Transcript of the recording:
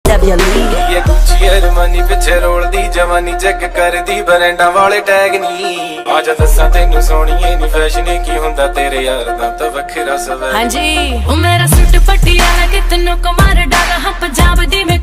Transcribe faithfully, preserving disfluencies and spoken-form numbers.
ये Gucci Armani पिछे रोलदी जवानी चेक करदी बरैंडा वाले टैग नी आजा दस्सां तैनू सोहणीए नी फैशन की हुंदा तेरे यार दा तां वखरा सवै। हां जी ओ मेरा सूट पटियाला कि तन्नू कमार डाला हां पंजाब दी मैं